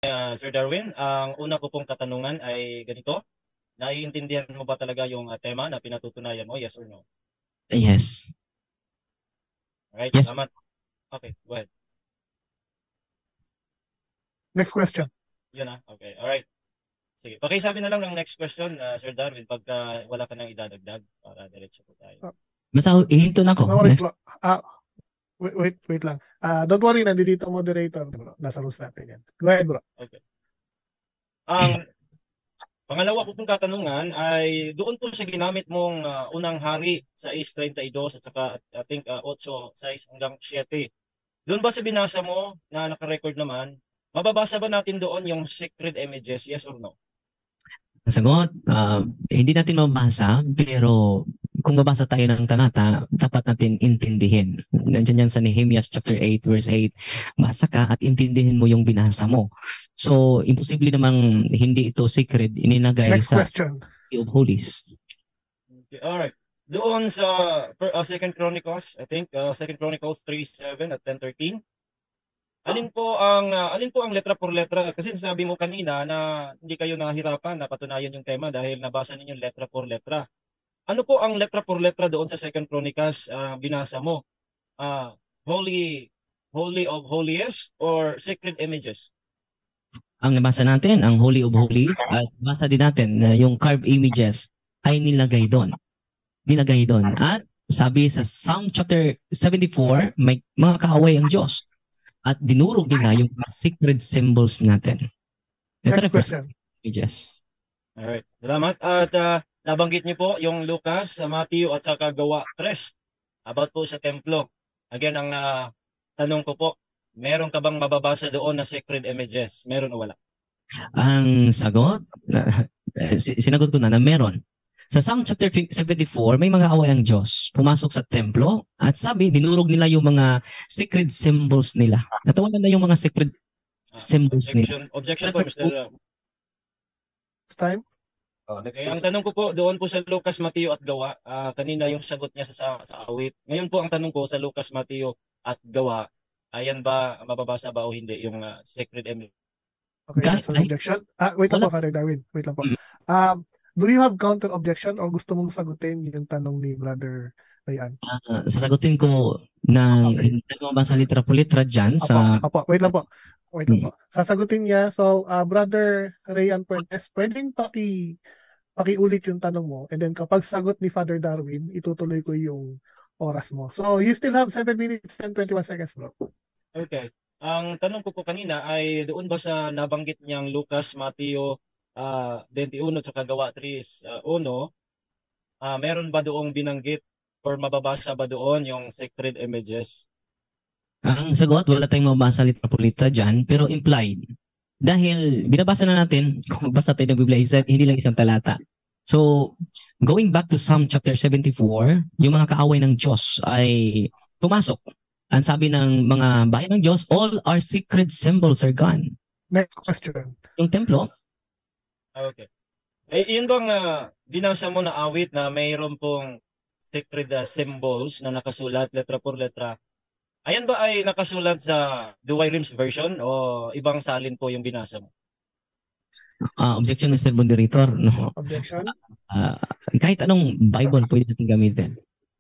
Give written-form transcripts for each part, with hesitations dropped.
Sir Darwin. Ang una ko pong katanungan ay ganito. Naiintindihan mo ba talaga yung tema na pinatutunayan mo? Yes or no? Yes. Alright, Yes. salamat. Okay, go ahead. Next question. Yun ah. Okay, alright. Sige, pakisabi na lang ng next question, Sir Darwin, pagka wala ka nang idadagdag para diretso po tayo. Basta ihinto na ako. No worries, Next. bro. Wait lang. Don't worry, nandito moderator, bro. Nasa rules natin yan. Go ahead, bro. Okay. Ang pangalawa ko pong katanungan ay doon po sa ginamit mong unang hari sa 6:32 at saka I think 8:6 hanggang 7. Doon ba sa binasa mo na naka-record naman, mababasa ba natin doon yung sacred images? Yes or no? Sagot, hindi natin mabasa, pero kung mabasa tayo ng talata, dapat natin intindihin. Nandiyan yan sa Nehemias chapter 8, verse 8. Basa ka at intindihin mo yung binasa mo. So, imposible namang hindi ito secret ininagay Next sa question. Holy of Holies. Okay, alright. Doon sa Second Chronicles, I think Second Chronicles 3:7 at 10:13. Alin po ang letra por letra? Kasi sabi mo kanina na hindi kayo nahirapan na patunayan yung tema dahil nabasa ninyo letra por letra. Ano po ang letra por letra doon sa Second Chronicles binasa mo? Holy of Holiest or Sacred Images? Ang nabasa natin, ang Holy of Holies, at basa din natin na yung carved images ay nilagay doon. Nilagay doon. At sabi sa Psalm chapter 74, may mga kaaway ang Diyos. At dinurog nila yung secret symbols natin. Ito Next represent question. images. Alright. Salamat. At nabanggit niyo po yung Lucas, Matthew at saka Gawa 3 about po sa templo. Again, ang tanong ko po, meron ka bang mababasa doon na sacred images? Meron o wala? Ang sagot, sinagot ko na meron. Sa Psalm chapter 74, may mga away ang Diyos. Pumasok sa templo at sabi, dinurog nila yung mga sacred symbols nila. Natawagan na yung mga sacred symbols nila. Objection po, Mr. Next time. Next ang tanong ko po doon po sa Lucas, Mateo at Gawa, kanina yung sagot niya sa awit. Ngayon po ang tanong ko sa Lucas, Mateo at Gawa, ayan ba, mababasa ba o hindi yung sacred image? Okay, so objection. Wait lang po, Father Darwin. Wait lang po. Do you have counter objection or gusto mong sagutin yung tanong ni Brother Ryan? Sasagutin ko ng hindi mo mabasa litra po litra dyan sa... Apo, wait lang po. Wait lang po. Sasagutin niya. So, Brother Ryan Puentes, pwedeng pakiulit yung tanong mo, and then kapag sagot ni Father Darwin, itutuloy ko yung oras mo. So, you still have 7 minutes and 21 seconds, bro. Okay. Ang tanong ko po kanina ay doon ba sa nabanggit niyang Lucas, Mateo 21 at Gawa 3:1, meron ba doong binanggit or mababasa ba doon yung sacred images? Ang sagot, wala tayong mabasa litra po litra dyan, pero implied. Dahil binabasa na natin, kung magbasa tayo ng Biblia, hindi lang isang talata. So, going back to Psalm chapter 74, yung mga kaaway ng Diyos ay pumasok. Ang sabi ng mga bayan ng Diyos, all our secret symbols are gone. Next question. Yung templo. Okay. Yun bang binasa mo na awit na mayroon pong sacred symbols na nakasulat letra por letra? Ayan ba ay nakasulat sa Douay-Rheims version o ibang salin po yung binasa mo? Objection, Mr. Moderator. No. Objection? Kahit anong Bible pwede natin gamitin.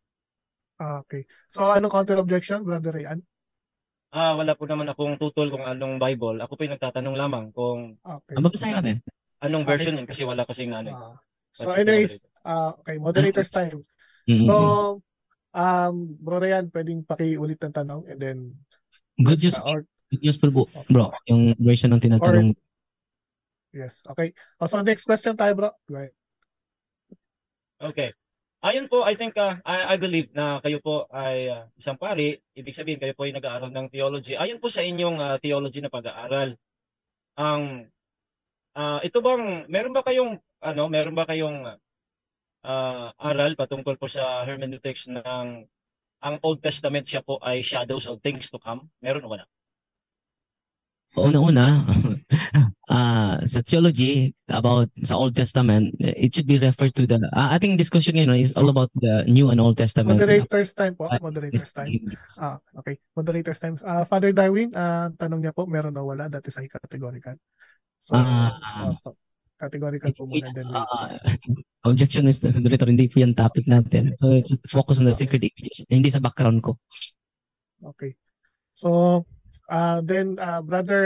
Okay. So, anong counter objection, Brother Ryan? Wala po naman akong tutol kung anong Bible. Ako po yung nagtatanong lamang kung babasahin natin. Anong version yun kasi wala kasing ano. So anyways, okay, moderator's time. So, Bro Ryan, pwedeng pakiulit ng tanong and then good news po, bro, yung version ng tinatanong. Yes, okay. So next question tayo, bro. Go ahead. Okay. Ayun po, I think, I believe na kayo po ay isang pari, ibig sabihin kayo po ay nag-aaral ng theology. Ayun po sa inyong theology na pag-aaral, ito bang, meron ba kayong aral patungkol po sa hermeneutics ng ang Old Testament siya po ay shadows of things to come? Meron o wala? Una-una, sa theology about sa Old Testament, it should be referred to the ating discussion ngayon is all about the New and Old Testament. Moderator's time po. Moderator's time. Okay. Moderator's time. Father Darwin, tanong niya po, meron o wala? That is ay categorical. So, categorical po muna. Then objection, Mr. Moderator, hindi po yung topic natin. So, focus on the sacred images. Hindi sa background ko. Okay. So, then, Brother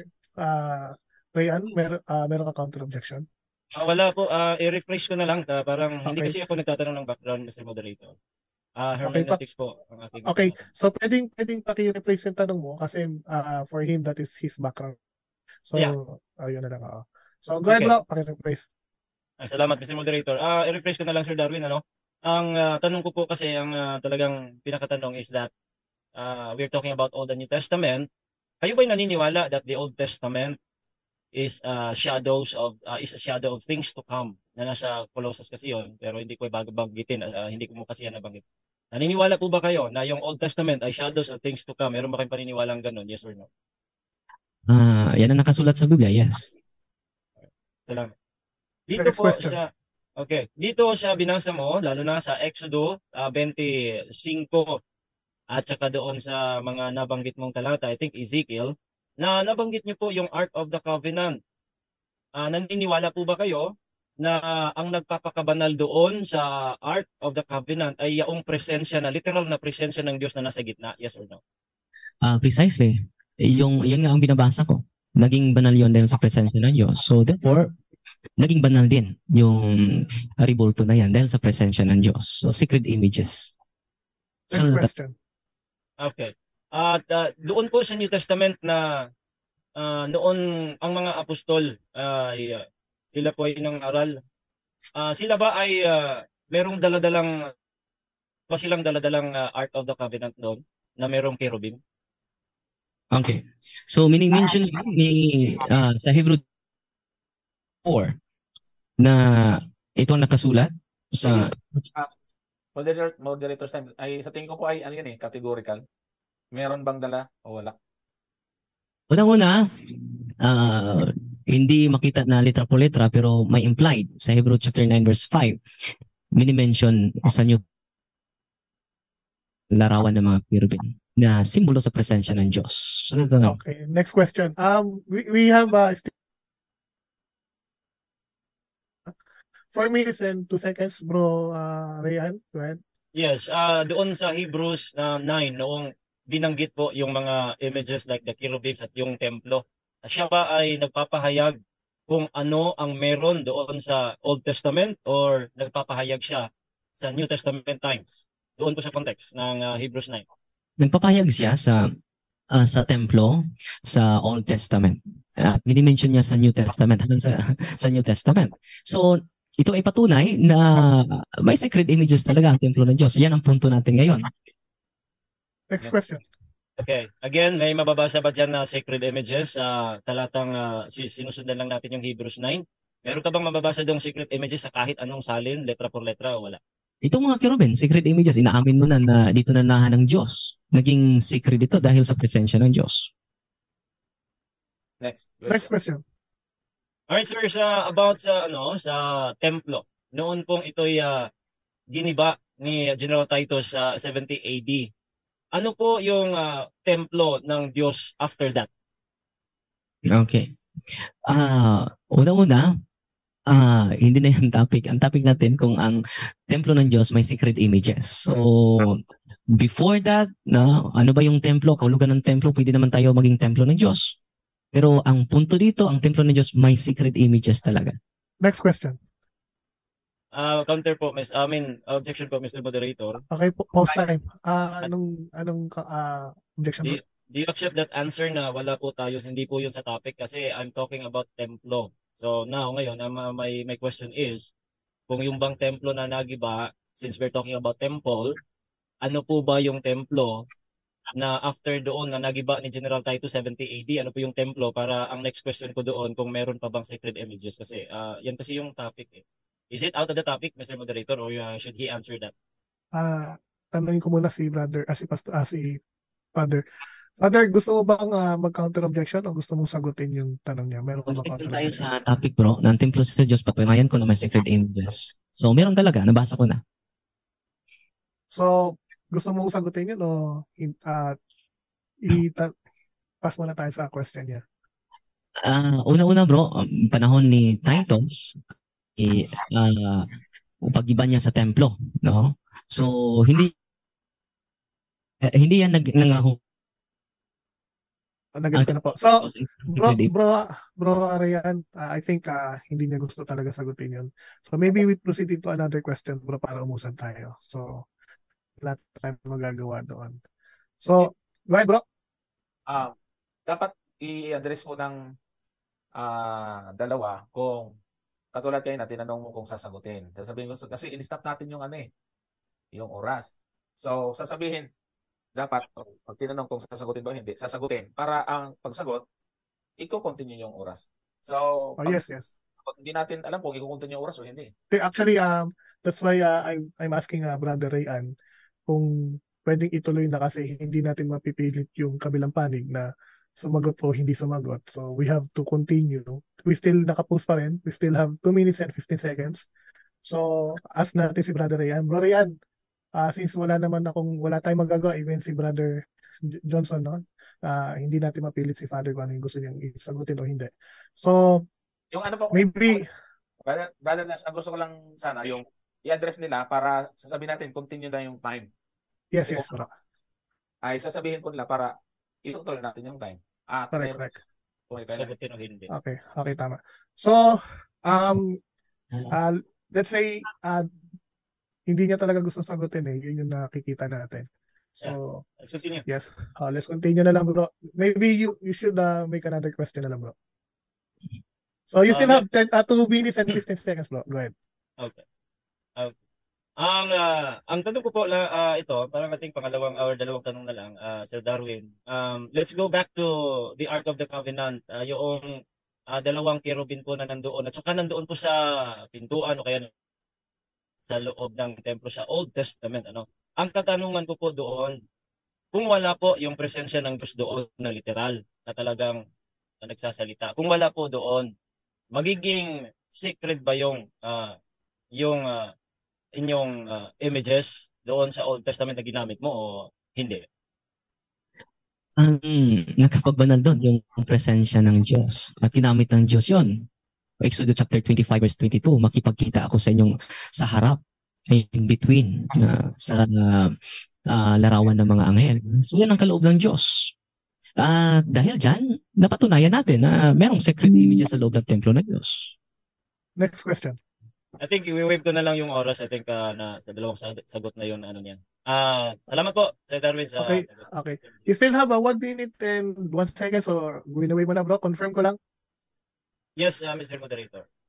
Rayan, meron ka counter objection? Wala po. I-refresh ko na lang. Parang hindi kasi ako nagtatanong ng background, Mr. Moderator. Hermeneutics po ang ating Okay. So, pwedeng paki-rephrase yung tanong mo kasi for him, that is his background. So, yun na lang. So, go ahead, bro. Paki-rephrase. Salamat, Mr. Moderator. I-refresh ko na lang, Sir Darwin. Ang tanong ko po kasi, ang talagang pinakatanong is that we're talking about Old and New Testament. Kayo ba'y naniniwala that the Old Testament is a shadow of things to come? Na nasa Colossus kasi yun, pero hindi ko banggitin, hindi ko mo kasi yan nabanggit. Naniniwala po ba kayo na yung Old Testament ay shadows of things to come? Meron ba kayong paniniwalang ganun? Yes or no? Yan ang nakasulat sa Biblia, yes. Salamat. Dito po sa dito sa binasa mo, lalo na sa Exodo 25 at saka doon sa mga nabanggit mong talata, I think Ezekiel, na nabanggit niyo po yung Ark of the Covenant. Naniniwala po ba kayo na ang nagpapakabanal doon sa Ark of the Covenant ay yung presensya na, literal na presensya ng Diyos na nasa gitna? Yes or no? Precisely. Yun nga ang binabasa ko. Naging banal yun dahil sa presensya ng Diyos. So therefore, naging banal din yung ribulto na yan dahil sa presensya ng Diyos. So sacred images. Next question. Okay. At doon po sa New Testament na noon ang mga apostol sila po ay nangaral. Sila ba ay merong daladalang Ark of the Covenant doon na merong cherubim? Okay. So mini-mention ni sa Hebrew 4 na ito ang nakasulat sa moderator time ay sa tingin ko po ay ano yan categorical. Meron bang dala o wala? Una-una, hindi makita na litra po litra pero may implied sa Hebrew chapter 9 verse 5. Mini-mention sa New larawan ng mga cherubim na simbolo sa presensya ng Diyos. Okay, next question. We have 4 minutes and 2 seconds, bro. Rayan, go ahead. Yes, doon sa Hebrews 9 noong binanggit po yung mga images like the cherubims at yung templo. Siya ba ay nagpapahayag kung ano ang meron doon sa Old Testament or nagpapahayag siya sa New Testament times? Doon po sa context ng Hebrews 9. Nagpapahayag siya sa templo sa Old Testament. At mini-mention niya sa New Testament sa New Testament. So ito ay patunay na may sacred images talaga ang templo ng Diyos. Yan ang punto natin ngayon. Next question. Okay. Again, may mababasa ba dyan na sacred images sa talatang sinusundan lang natin yung Hebrews 9? Meron ka bang mababasa dong sacred images sa kahit anong salin, letra por letra o wala? Itong mga cherubim, sacred images, inaamin mo na dito na nahan ng Diyos. Naging sacred ito dahil sa presensya ng Diyos. Next question. Alright, sir, about sa templo. Noon pong ito'y giniba ni General Titus sa 70 AD. Ano po yung templo ng Diyos after that? Okay. Una-una, hindi na yung topic. Ang topic natin kung ang templo ng Diyos may secret images. So, before that, ano ba yung templo? Kahulugan ng templo, pwede naman tayo maging templo ng Diyos. Pero ang punto dito, ang templo ng Diyos may secret images talaga. Next question. Counter po, objection po, Mr. Moderator. Okay, pause time. Anong objection po? Do you accept that answer na wala po tayo, hindi po yun sa topic kasi I'm talking about templo. So now, ngayon, my question is, kung yung bang templo na nagiba, since we're talking about temple, ano po ba yung templo na after doon na nagiba ni General Titus 70 AD, ano po yung templo para ang next question ko doon kung meron pa bang sacred images kasi yan kasi yung topic eh. Is it out of the topic, Mr. Moderator, or should he answer that? Tanungin ko muna si brother, si Father. Father, gusto mo bang mag-counter objection o gusto mong sagutin yung tanong niya? Meron ka ba Mag-stick counter tayo objection? sa topic bro, ng templo sa Diyos, patunayan ko na may sacred images. So meron talaga, nabasa ko na. So, gusto mong sagutin yun o i-pass muna tayo sa question niya? Una-una bro, panahon ni Titus, pag-iba niya sa templo, no? So hindi yan Nag-gets ko na po. So, bro, sacred Arian, I think hindi niya gusto talaga sagutin yun. So, maybe we proceed to another question, bro, para umusan tayo. So, wala tayong magagawa doon. So, go ahead, bro. Dapat i-address mo ng dalawa kung katulad kayo na tinanong mo kung sasagutin. Sasabihin mo, kasi in-stop natin yung yung oras. So, sasabihin, dapat, pag tinanong kung sasagutin ba o hindi, sasagutin. Para ang pagsagot, i-continue yung oras. So, Yes. pag hindi natin alam kung i-continue yung oras o hindi. Actually, that's why I'm asking Brother Rayan kung pwedeng ituloy na kasi hindi natin mapipilit yung kabilang panig na sumagot o hindi sumagot. So, we have to continue. We still nakapost pa rin. We still have 2 minutes and 15 seconds. So, ask natin si Brother Rayan. Bro Rayan, since wala tayong magagawa, even si Brother Johnson, no? Hindi natin mapilit si Father kung ano yung gusto niyang isagutin o hindi. So, Yung ano po, maybe, Brother Nash, ang gusto ko lang sana, yung i-address nila para sasabihin natin, continue na yung time. yes, Kasi bro. ay sasabihin ko nila para itutuloy natin yung time. Correct. Sagutin o hindi. Okay, tama. So, let's say, hindi niya talaga gusto sagutin eh. Yun yung nakikita natin. So, Let's continue. yes. Let's continue na lang, bro. Maybe you should make another question na lang, bro. So, you still have 2 minutes and 15 seconds, bro. Go ahead. Okay. Ang tanong ko po ito, parang ating dalawang tanong na lang, Sir Darwin. Let's go back to the Ark of the Covenant. Yung dalawang kerubin po na nandoon at saka nandoon po sa pintuan o kaya sa loob ng templo sa Old Testament, ano? Ang katanungan ko po doon, kung wala po yung presensya ng Diyos doon na literal na talagang nagsasalita. Kung wala po doon, magiging secret ba yung inyong images doon sa Old Testament na ginamit mo o hindi? Ang nakapagbanal doon yung presensya ng Diyos at ginamit ng Diyos yon. Exodus chapter 25 verse 22, makipagkita ako sa inyong sa harap, in between, sa larawan ng mga anghel. So yan ang kaloob ng Diyos. Dahil dyan, napatunayan natin na merong secret images sa loob ng templo ng Diyos. Next question. I think i-wave ko na lang yung oras. I think na sa dalawang sagot na yun niyan. Salamat po, Sir Darwin. Okay. You still have 1 minute and 1 second, so going away mo na, bro. Confirm ko lang. Yes, Mr. Moderator.